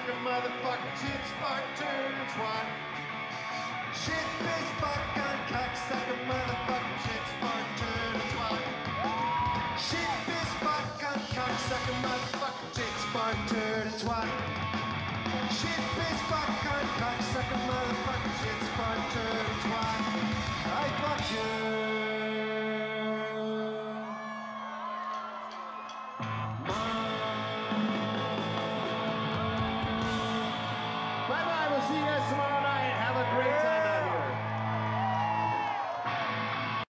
cocksucker, motherfucker, shit, spark, turd, and twat. Shit, piss, fuck, on cocksucker, motherfucker, shit, spark, turd, and twat. Shit, piss, fuck, on cocksucker, motherfucker, shit, spark, turd, and twat. Shit, piss, fuck, on cocksucker, motherfucker.